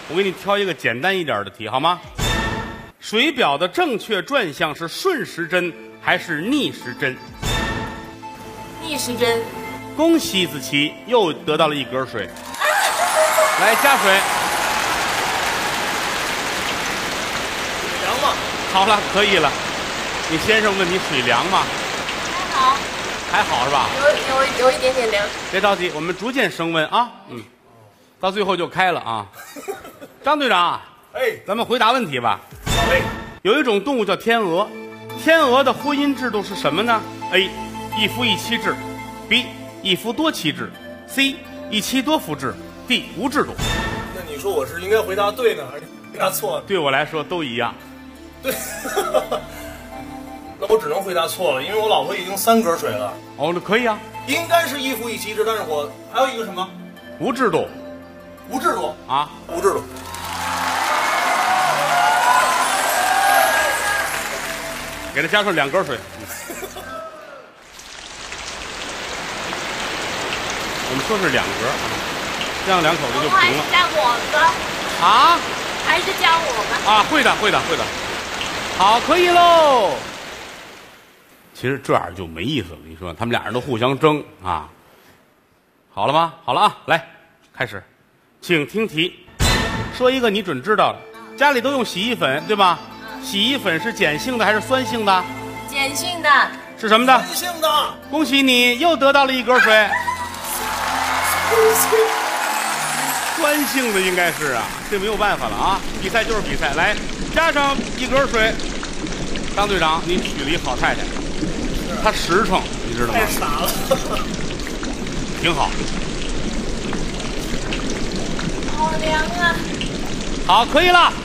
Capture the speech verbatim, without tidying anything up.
我给你挑一个简单一点的题，好吗？水表的正确转向是顺时针还是逆时针？ 逆时针。 恭喜子琪又得到了一格水，来加水。 凉吗？ 好了，可以了。你先生问你水凉吗？ 还好， 还好是吧？ 有有有一点点凉。 别着急，我们逐渐升温啊。嗯，到最后就开了啊。张队长， 哎， 咱们回答问题吧。 好嘞。 有一种动物叫天鹅，天鹅的婚姻制度是什么呢 ？A. 一夫一妻制 ，B. 一夫多妻制 ，C. 一妻多夫制 ，D. 无制度。 那你说我是应该回答对呢，还是回答错呢？ 对我来说都一样。 对。那我只能回答错了，因为我老婆已经三格水了。 哦，那可以啊。 应该是一夫一妻制，但是我还有一个什么？ 无制度。 无制度啊？ 无制度。 给他加上两格水。我们说是两格，这样两口子就还平了。 是加我的啊？ 还是加我的？ 啊，会的，会的，会的。好，可以喽。其实这样就没意思了，你说他们俩人都互相争啊。好了吗？好了啊，来，开始，请听题。说一个你准知道的，家里都用洗衣粉对吧？洗衣粉是碱性的还是酸性的？ 碱性的。 是什么的？ 酸性的。 恭喜你又得到了一格水。酸性的应该是啊，这没有办法了啊，比赛就是比赛。来，加上一格水。张队长，你娶了一好太太，她实诚，你知道吗？ 太傻了。 挺好。 好凉啊！ 好，可以了。